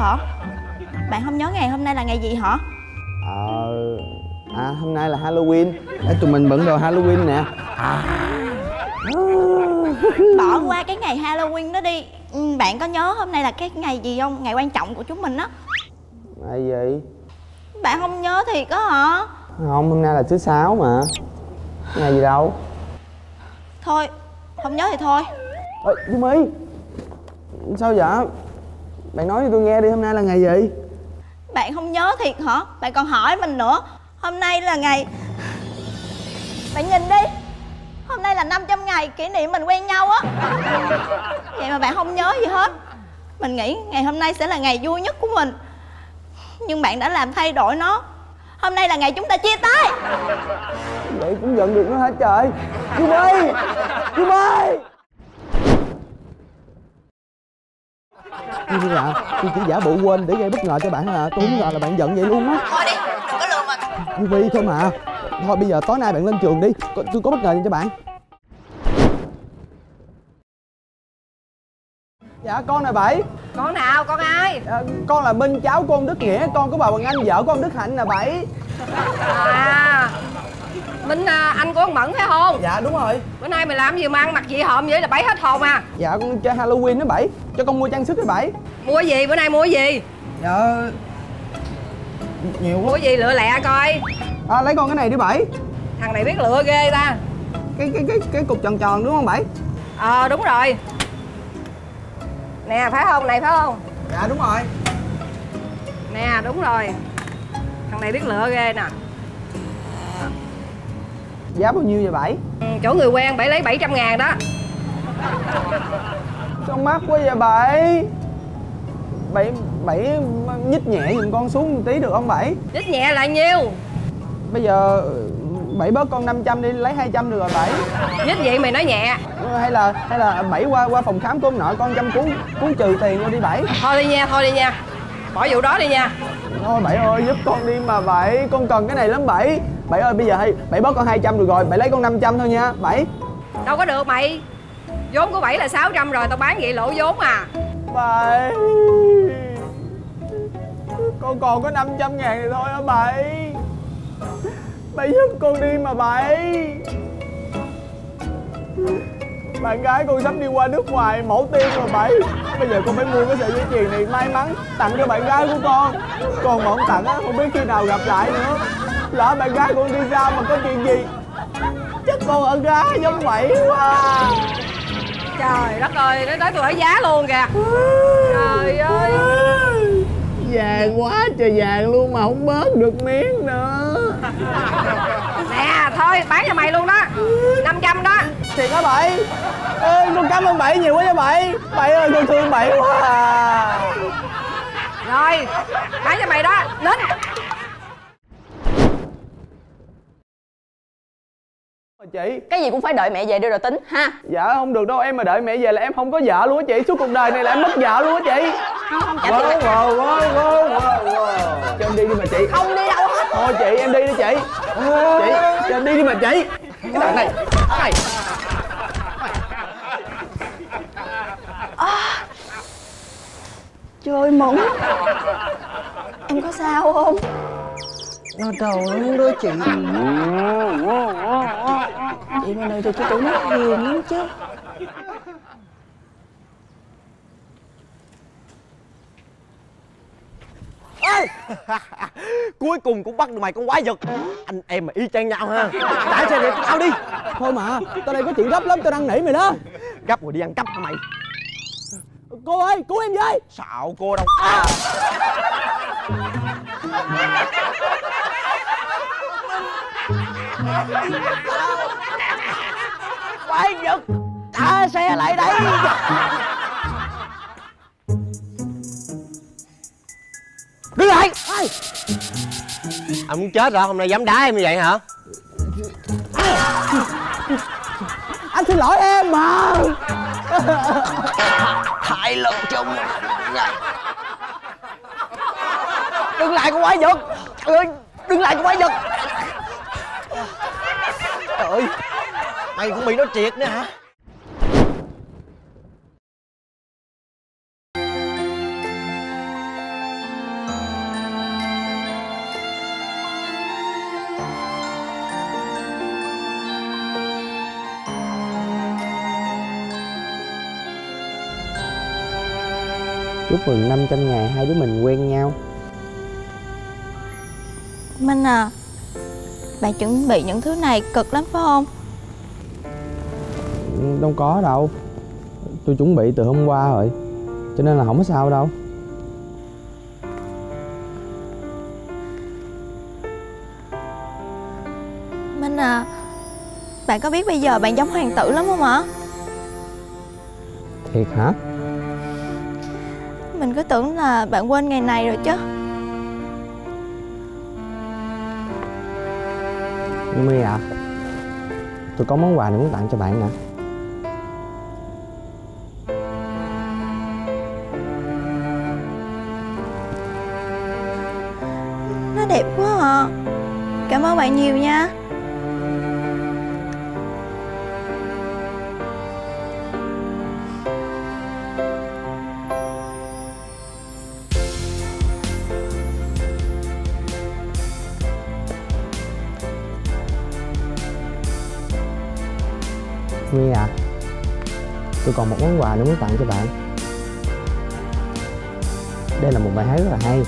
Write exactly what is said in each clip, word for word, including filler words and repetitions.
hả? Bạn không nhớ ngày hôm nay là ngày gì hả? Ờ... À, hôm nay là Halloween. Để tụi mình bận đồ Halloween nè. À. Bỏ qua cái ngày Halloween đó đi. Bạn có nhớ hôm nay là cái ngày gì không? Ngày quan trọng của chúng mình á. Ngày gì? Bạn không nhớ thiệt á hả? Không, hôm nay là thứ sáu mà. Ngày gì đâu. Thôi, không nhớ thì thôi. Ê, Du My, sao vậy? Bạn nói cho tôi nghe đi, hôm nay là ngày gì? Bạn không nhớ thiệt hả? Bạn còn hỏi mình nữa. Hôm nay là ngày... Bạn nhìn đi. Hôm nay là năm trăm ngày kỷ niệm mình quen nhau á. Vậy mà bạn không nhớ gì hết. Mình nghĩ ngày hôm nay sẽ là ngày vui nhất của mình, nhưng bạn đã làm thay đổi nó. Hôm nay là ngày chúng ta chia tay. Vậy cũng giận được nữa hả trời? Du My! Du My! Như là tôi chỉ giả bộ quên để gây bất ngờ cho bạn à. Tôi không ngờ là bạn giận vậy luôn á. Thôi đi, đừng có lừa mình. Du My thôi mà. Thôi bây giờ tối nay bạn lên trường đi, tôi có bất ngờ gì cho bạn. Dạ con là Bảy. Con nào? Con ai? À, con là Minh, cháu của ông Đức Nghĩa, con của bà Hoàng Anh, vợ của ông Đức Hạnh là Bảy. À, Minh à, anh của ông Mẫn phải không? Dạ đúng rồi. Bữa nay mày làm gì mà ăn mặc dị hợm vậy là Bảy hết hồn à? Dạ con chơi Halloween đó Bảy, cho con mua trang sức đó Bảy. Mua gì? Bữa nay mua gì? Dạ nhiều quá. Mua gì lựa lẹ coi. À, lấy con cái này đi Bảy. Thằng này biết lựa ghê ta. Cái cái cái cái cục tròn tròn đúng không Bảy? Ờ à, đúng rồi. Nè phải không? Này phải không? Dạ đúng rồi. Nè đúng rồi. Thằng này biết lựa ghê nè. Giá bao nhiêu vậy Bảy? Ừ, chỗ người quen Bảy lấy bảy trăm ngàn đó. Sao mắc quá vậy Bảy? Bảy Bảy nhích nhẹ giùm con xuống một tí được không Bảy? Nhích nhẹ là nhiêu? Bây giờ Bảy bớt con năm trăm đi, lấy hai trăm được rồi Bảy. Nhích vậy mày nói nhẹ. Hay là hay là Bảy qua qua phòng khám của ông nội con trăm cuốn cuốn trừ tiền vô đi Bảy. Thôi đi nha, thôi đi nha. Bỏ vụ đó đi nha. Thôi Bảy ơi giúp con đi mà Bảy, con cần cái này lắm Bảy. Bảy ơi bây giờ hay Bảy bớt con hai trăm được rồi, Bảy lấy con năm trăm thôi nha Bảy. Đâu có được mày. Vốn của Bảy là sáu trăm rồi, tao bán vậy lỗ vốn à. Bảy, con còn có năm trăm ngàn thì thôi hả Bảy? Bảy giúp con đi mà Bảy. Bạn gái con sắp đi qua nước ngoài mổ tim rồi Bảy. Bây giờ con phải mua cái sợi dây chuyền này may mắn tặng cho bạn gái của con. Còn mà không tặng á, không biết khi nào gặp lại nữa. Lỡ bạn gái con đi ra mà có chuyện gì chắc con ở gái giống Bảy quá. Trời đất ơi, nói tới tôi hỏi giá luôn kìa. Trời ơi, vàng quá trời vàng luôn mà không bớt được miếng nữa. nè thôi bán cho mày luôn đó, năm trăm đó. Thiệt hả Bảy? Ê, con cảm ơn Bảy nhiều quá nha Bảy. Bảy ơi con thương Bảy quá à. Rồi bán cho mày đó, nín. Chị, cái gì cũng phải đợi mẹ về đưa rồi tính ha. dạ không được đâu, em mà đợi mẹ về là em không có vợ luôn á chị. Suốt cuộc đời này là em mất vợ luôn á chị. Không không chả Wow, wow, wow, wow, wow, wow. Cho em đi đi mà chị. không đi đâu hết. Thôi chị em đi đi chị. Chị cho em đi đi mà chị. Cái thằng này này. À, trời Mẫn, em có sao không? Nó đau lắm đó chị. Chị mà này thì chị tưởng nó hiền lắm chứ. Ê! Cuối cùng cũng bắt được mày con quái vật. Anh em mà y chang nhau ha. Chạy xe điện tao đi. Thôi mà, tao đây có chuyện gấp lắm, tao năn nỉ mày đó. Gấp rồi đi ăn cắp hả mày? Cô ơi, cứu em với. Xạo cô đâu à. Quái vật, trả xe lại đây. Đứng lại. Anh muốn chết rồi, hôm nay dám đá em như vậy hả? Anh xin lỗi em mà. Hai lần trong ngày. Đừng lại con quái vật. Đừng lại con quái vật. Trời ơi, mày cũng bị nó triệt nữa hả? Chúc mừng năm trăm ngày hai đứa mình quen nhau. Minh à, bạn chuẩn bị những thứ này cực lắm phải không? Đâu có đâu. Tôi chuẩn bị từ hôm qua rồi, cho nên là không có sao đâu. Minh à, bạn có biết bây giờ bạn giống hoàng tử lắm không ạ? Thiệt hả? Mình cứ tưởng là bạn quên ngày này rồi chứ. Nhưng My à, tôi có món quà này muốn tặng cho bạn nè. Nó đẹp quá à. Cảm ơn bạn nhiều nha. My à, tôi còn một món quà nữa muốn tặng cho bạn. Đây là một bài hát rất là hay.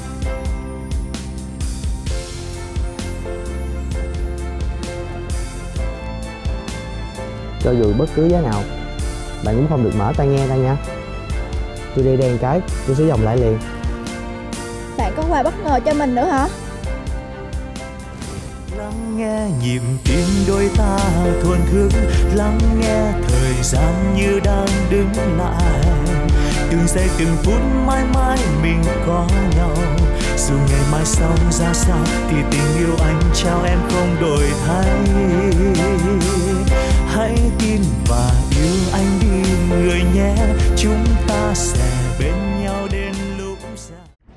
Cho dù bất cứ giá nào, bạn cũng không được mở tai nghe ra nha. Tôi đi đèn cái, tôi sẽ vòng lại liền. Bạn có quà bất ngờ cho mình nữa hả? Lắng nghe nhịp tim đôi ta thuần thức, lắng nghe thời gian như đang đứng lại. Từng giây từng phút mãi mãi mình có nhau. Dù ngày mai sau ra sao thì tình yêu anh trao em không đổi thay. Hãy tin và yêu anh đi người nhé. Chúng ta sẽ bên nhau đến lúc già.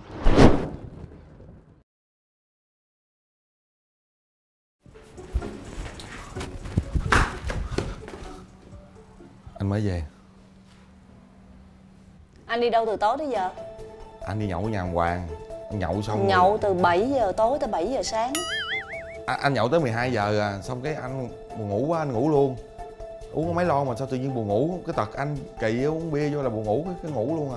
Anh mới về. Anh đi đâu từ tối tới giờ? Anh đi nhậu ở nhà hàng Hoàng. Anh nhậu xong Nhậu rồi... từ bảy giờ tối tới bảy giờ sáng. à, Anh nhậu tới mười hai giờ à. Xong cái anh buồn ngủ quá, anh ngủ luôn. Uống có mấy lon mà sao tự nhiên buồn ngủ. Cái tật anh kỳ uống bia vô là buồn ngủ, cái, cái ngủ luôn à.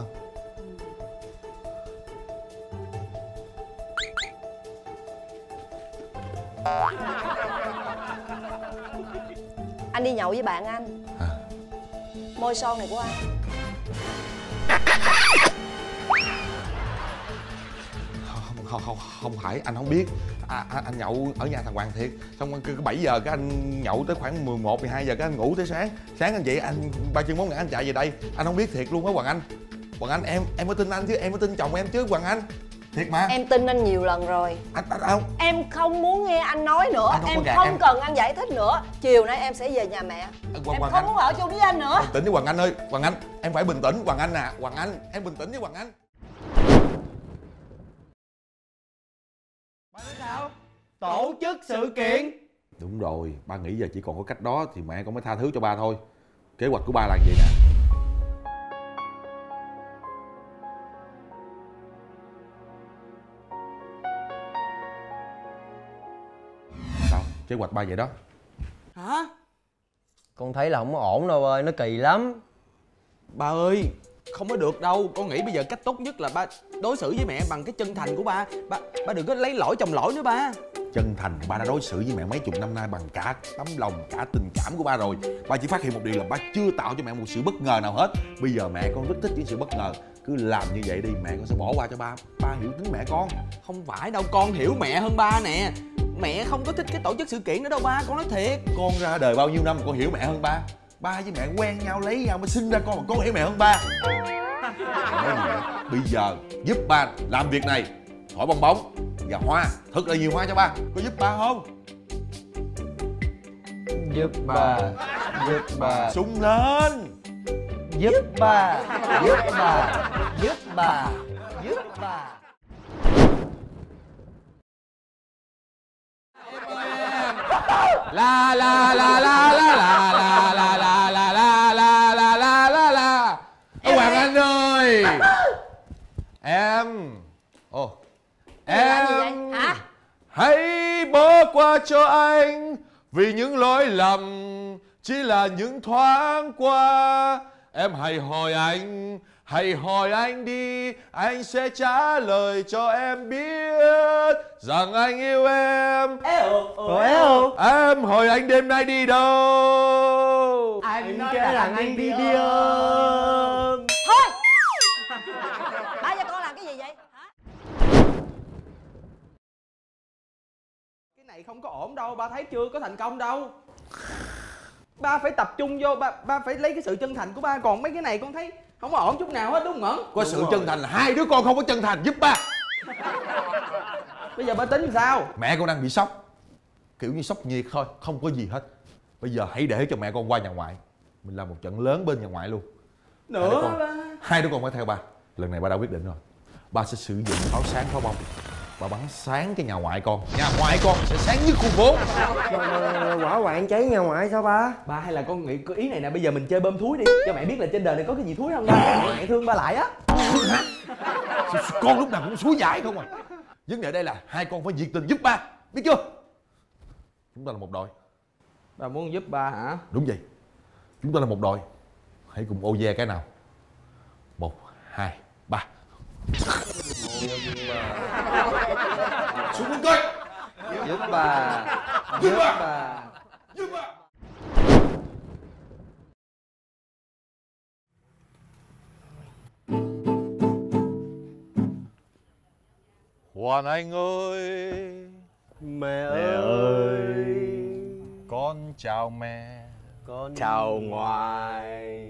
Anh đi nhậu với bạn anh à. Môi son này của anh. Không, không, không, không phải, anh không biết. à, anh, anh nhậu ở nhà thằng Hoàng thiệt. Xong cái bảy giờ cái anh nhậu tới khoảng mười một, mười hai giờ cái anh ngủ tới sáng. Sáng anh dậy anh ba chân bốn ngã anh chạy về đây. Anh không biết thiệt luôn á Hoàng Anh. Hoàng Anh, em em mới tin anh chứ, em mới tin chồng em chứ Hoàng Anh. Thiệt mà. Em tin anh nhiều lần rồi. Anh, anh, anh, Em không muốn nghe anh nói nữa. Anh không Em có gạt không em. cần anh giải thích nữa. Chiều nay em sẽ về nhà mẹ. Hoàng, Em Hoàng không Anh. muốn ở chung với anh nữa. Bình tĩnh với Hoàng Anh ơi. Hoàng Anh, em phải bình tĩnh. Hoàng Anh à, Hoàng Anh, em bình tĩnh với Hoàng Anh. Ba nói sao? Tổ chức sự kiện. Đúng rồi, ba nghĩ giờ chỉ còn có cách đó thì mẹ con mới tha thứ cho ba thôi. Kế hoạch của ba là gì nè? Sao? Kế hoạch ba vậy đó. Hả? Con thấy là không có ổn đâu ơi, nó kỳ lắm. Ba ơi, không có được đâu. Con nghĩ bây giờ cách tốt nhất là ba đối xử với mẹ bằng cái chân thành của ba. Ba ba đừng có lấy lỗi chồng lỗi nữa ba. Chân thành, ba đã đối xử với mẹ mấy chục năm nay bằng cả tấm lòng, cả tình cảm của ba rồi. Ba chỉ phát hiện một điều là ba chưa tạo cho mẹ một sự bất ngờ nào hết. Bây giờ mẹ con rất thích những sự bất ngờ. Cứ làm như vậy đi, mẹ con sẽ bỏ qua cho ba. Ba hiểu tính mẹ con. Không phải đâu, con hiểu mẹ hơn ba nè. Mẹ không có thích cái tổ chức sự kiện nữa đâu ba, con nói thiệt. Con ra đời bao nhiêu năm mà con hiểu mẹ hơn ba. Ba với mẹ quen nhau, lấy nhau mới sinh ra con, mà con hiểu mẹ hơn ba. Bây giờ giúp ba làm việc này. Thổi bong bóng và hoa, thật là nhiều hoa cho ba. Có giúp ba không? Giúp ba, giúp ba, Sung lên. giúp ba, giúp ba, giúp ba, giúp ba. La la la la la la la la la la la la la la la la. Ơ Hoàng Anh ơi. Em. Ồ. Em. Hả? Hãy bỏ qua cho anh, vì những lỗi lầm chỉ là những thoáng qua. Em hãy hỏi anh, Hãy hỏi anh đi, anh sẽ trả lời cho em biết rằng anh yêu em. Ủa eo. Em hỏi anh đêm nay đi đâu? Anh nói rằng anh đi đi ôm. Thôi. Ba và con làm cái gì vậy? Hả? Cái này không có ổn đâu, ba thấy chưa có thành công đâu. Ba phải tập trung vô, ba ba phải lấy cái sự chân thành của ba, còn mấy cái này con thấy không có ổn chút nào hết, đúng không Ngẩn? Có sự chân thành là hai đứa con không có chân thành giúp ba. Bây giờ ba tính sao? Mẹ con đang bị sốc, kiểu như sốc nhiệt thôi, không có gì hết. Bây giờ hãy để cho mẹ con qua nhà ngoại, mình làm một trận lớn bên nhà ngoại luôn. Nữa hai đứa con, ba. hai đứa con phải theo ba. Lần này ba đã quyết định rồi. Ba sẽ sử dụng pháo sáng pháo bông, ba bắn sáng cái nhà ngoại con. Nhà ngoại con sẽ sáng nhất khu phố. Quả hoạn cháy nhà ngoại sao ba? Ba hay là con nghĩ có ý này nè, bây giờ mình chơi bơm thúi đi, cho mẹ biết là trên đời này có cái gì thúi không ba. Mẹ thương ba lại á. Con lúc nào cũng suối giải không à. Vấn đề đây là hai con phải nhiệt tình giúp ba, biết chưa? Chúng ta là một đội. Ba muốn giúp ba hả? Đúng vậy. Chúng ta là một đội. Hãy cùng ô ve cái nào. Một, hai, ba. Xuống coi. Giúp bà. Giúp bà. Giúp bà. Hoàn Anh ơi, Mẹ ơi, con chào mẹ. con chào ngoại.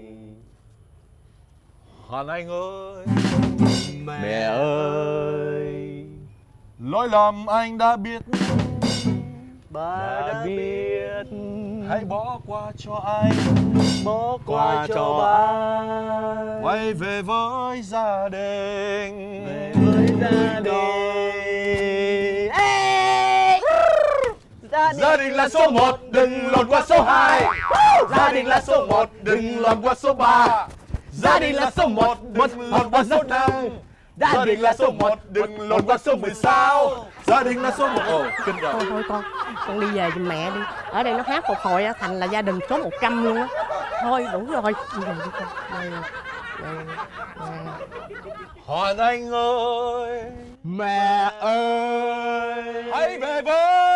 Hoàn Anh ơi, Mẹ ơi, lỗi lầm anh đã biết, ba đã biết. hãy bỏ qua cho anh, Bỏ qua qua cho cho ba. quay về với gia đình. Về với gia đình. Ê! Gia đình. Gia đình là số một, đừng lọt qua số hai. Gia đình là số một, đừng lọt qua số ba. Gia đình là số một, đừng lọt qua số năm. Gia đình là số một, đừng lọt qua số mười sáu. Gia đình là số một. Ồ, kinh rồi. Thôi thôi con, con đi về giùm mẹ đi. Ở đây nó hát một hồi á, thành là gia đình số một trăm luôn á. Thôi đủ rồi, đi về đi con. Đây, đây, đây. Hoàn Anh ơi, Mẹ ơi, hãy về với